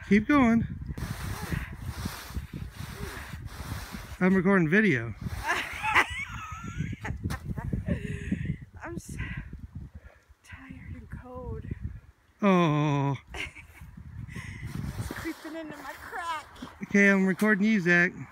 Keep going. I'm recording video. I'm so tired and cold. Oh. It's creeping into my crack. Okay, I'm recording you, Zach.